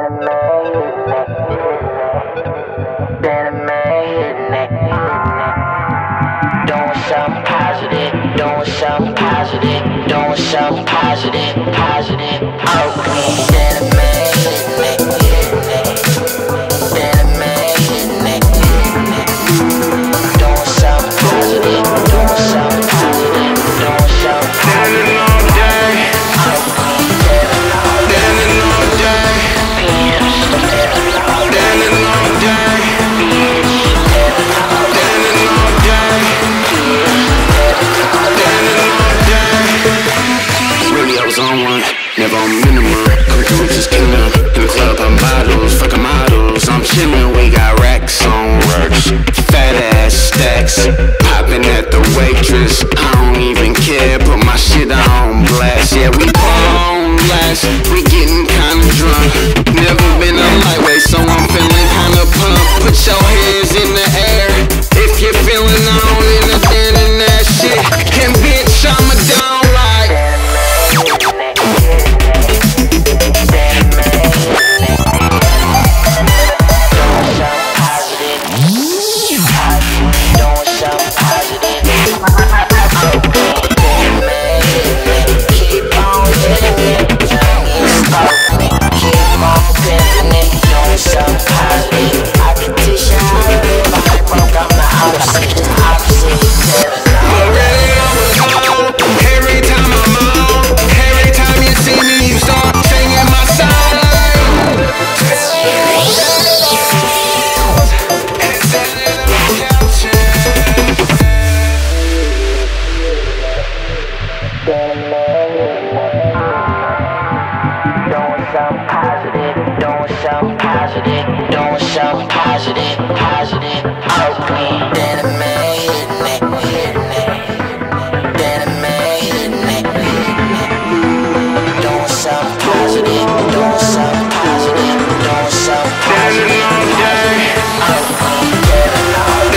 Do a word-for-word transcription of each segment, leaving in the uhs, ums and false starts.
Doing something positive, doing something positive, doing something positive, positive. Oakland, then I made it, then I made it. Doing something positive, doing something positive, doing something positive. Oakland, then I on one, never on minimum. Come through with this kingdom. In the club, I'm bottles, fucking models. I'm chillin', we got racks on racks. Fat ass stacks, poppin' at the waitress. I don't even care, put my shit on blast. Yeah, we on blast, we gettin' kinda drunk. Never been a lightweight, so I'm feelin' kinda pumped. Put your hands in the air if you're feelin' on in the den and that shit. And bitch, I'm a down like. Doing something positive, positive, Oakland, then I made it, then I made it. Doing something positive, doing something positive, doing something positive, Oakland, then I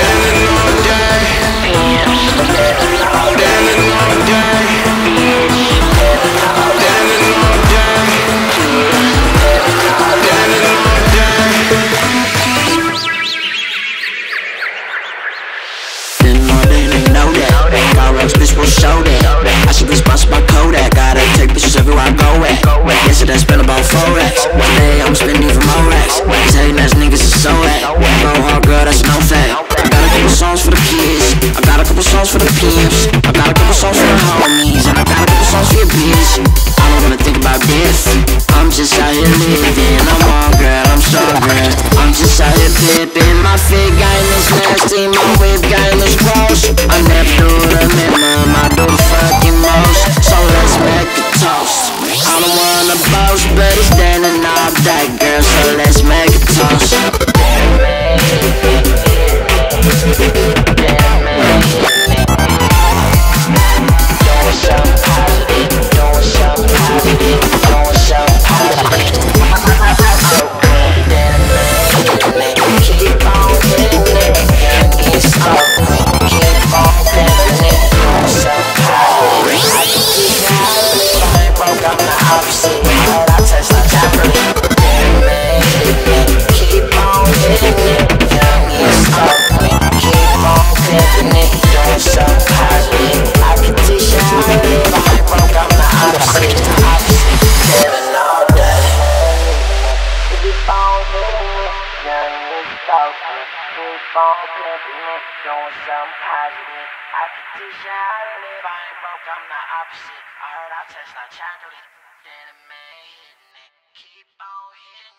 bitch will show that I should be sponsored by Kodak. Gotta take pictures everywhere I go at. Yesterday I spent about four racks. Today I'm spending for more racks. These hating ass niggas is so at. Go hard, girl, that's no fact. I got a couple songs for the kids, I got a couple songs for the pimps, I got a couple songs for the homies, and I got a couple songs for your bitch. I don't wanna think about this, I'm just out here living. I'm all girl, I'm so girl, I'm just out here pippin'. My fit game is nasty, my whip game is gross. I never do the minimum, I do the fucking most. So let's make a toast. I don't wanna boast, but it's standing all day, girl, so let's make a toast. Doing something positive, doing something positive, doing something positive. Keep on hitting it, young is Oakland. Keep on pimping it, doing something positive. I can teach you how to live, I ain't broke, I'm the opposite. But I touch like chocolate. Keep on hitting it, young is Oakland. Keep on pimping it, doing something positive. I can teach you how to live, I ain't broke, I'm the opposite. Opposite, living all day. Keep on hitting it, young is Oakland. Keep on pimping it, doing something positive. I can teach you how to live, I ain't broke, I'm the opposite. I heard I taste like chocolate, then it made it. Keep on hitting.